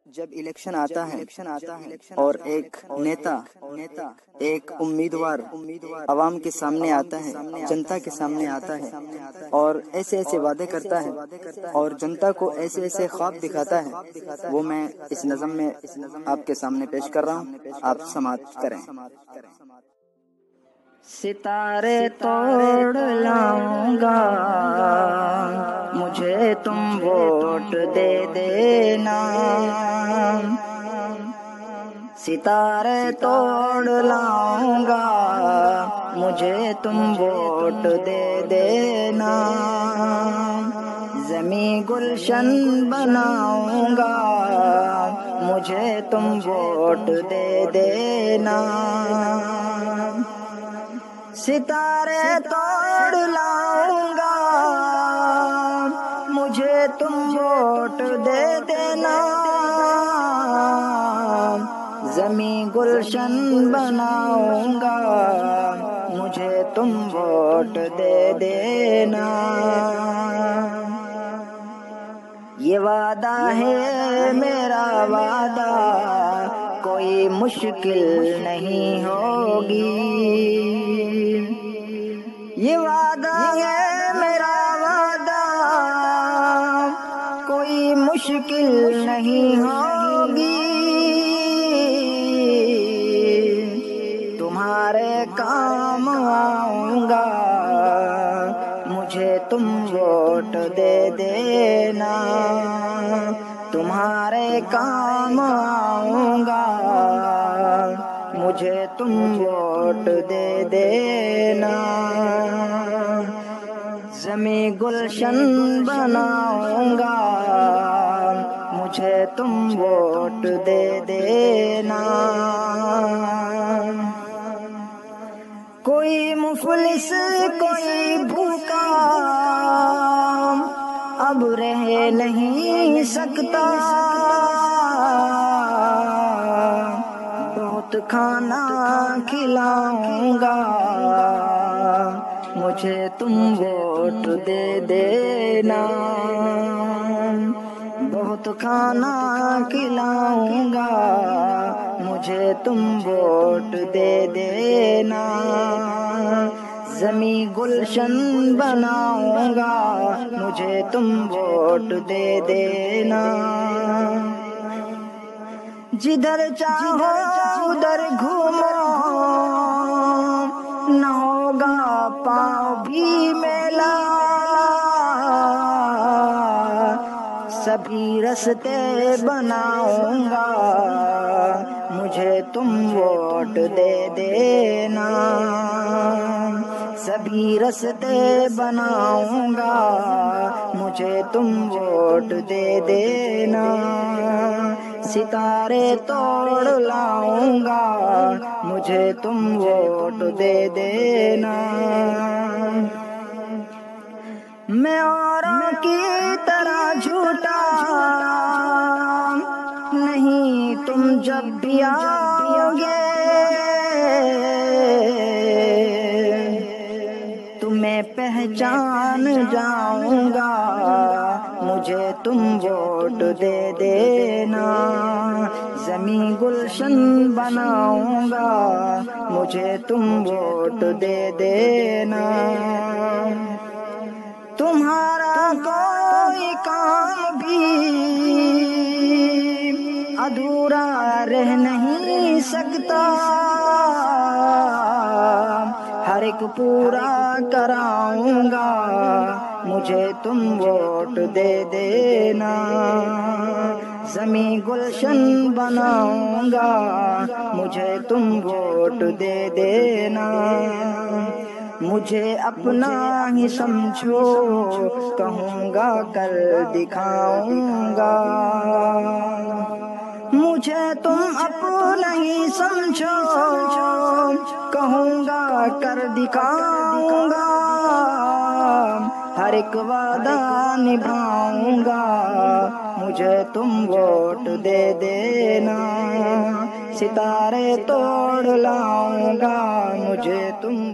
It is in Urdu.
جب الیکشن آتا ہے اور ایک نیتا ایک امیدوار عوام کے سامنے آتا ہے، جنتا کے سامنے آتا ہے اور ایسے ایسے وعدے کرتا ہے اور جنتا کو ایسے ایسے خواب دکھاتا ہے، وہ میں اس نظم میں آپ کے سامنے پیش کر رہا ہوں، آپ سماعت کریں۔ ستارے توڑ لاؤں گا، مجھے تم ووٹ دے دینا۔ ستارے توڑ لاؤں گا، مجھے تم ووٹ دے دینا۔ زمیں گلشن بناؤں گا، مجھے تم ووٹ دے دینا۔ ستارے توڑ لاؤں گا، مجھے تم ووٹ دے دینا۔ زمیں گلشن بناؤں گا، مجھے تم ووٹ دے دینا۔ یہ وعدہ ہے میرا وعدہ، کوئی مشکل نہیں ہوگی۔ یہ وعدہ ہے میرا وعدہ، کوئی مشکل نہیں ہوگی۔ تمہارے کام آؤں گا، مجھے تم ووٹ دے دینا۔ تمہارے کام آؤں گا، مجھے تم ووٹ دے دینا۔ زمیں گلشن بناؤں گا، مجھے تم ووٹ دے دینا۔ کوئی مفلس کوئی بھوکا اب رہ نہیں سکتا، بہت کھانا کھلاؤں گا، مجھے تم ووٹ دے دینا۔ بہت کھانا کھلاؤں گا، مجھے تم ووٹ دے دینا۔ زمیں گلشن بناؤں گا، مجھے تم ووٹ دے دینا۔ جدھر چاہو ادھر گھومو، نہ ہوگا پاؤں بھی میلا۔ سبھی رستے بناؤں گا، مجھے تم ووٹ دے دینا۔ سبھی رستے بناؤں گا، مجھے تم ووٹ دے دینا۔ ستارے توڑ لاؤں گا، مجھے تم ووٹ دے دینا۔ میں اوروں کی طرح جھوٹا نہیں، تم جب بھی آؤ گے تمہیں پہچان جاؤں گا، مجھے تم ووٹ دے دینا۔ زمیں گلشن بناؤں گا، مجھے تم ووٹ دے دینا۔ تمہارا کوئی کام بھی ادھورا رہ نہیں سکتا، ہر ایک پورا کراؤں گا، مجھے تم ووٹ دے دینا۔ زمیں گلشن بناؤں گا، مجھے تم ووٹ دے دینا۔ مجھے اپنا ہی سمجھو، کہوں گا کر دکھاؤں گا۔ مجھے تم اپنا ہی سمجھو، کہوں گا کر دکھاؤں گا۔ ہر ایک وعدہ نبھاؤں گا، مجھے تم ووٹ دے دینا۔ ستارے توڑ لاؤں گا، مجھے تم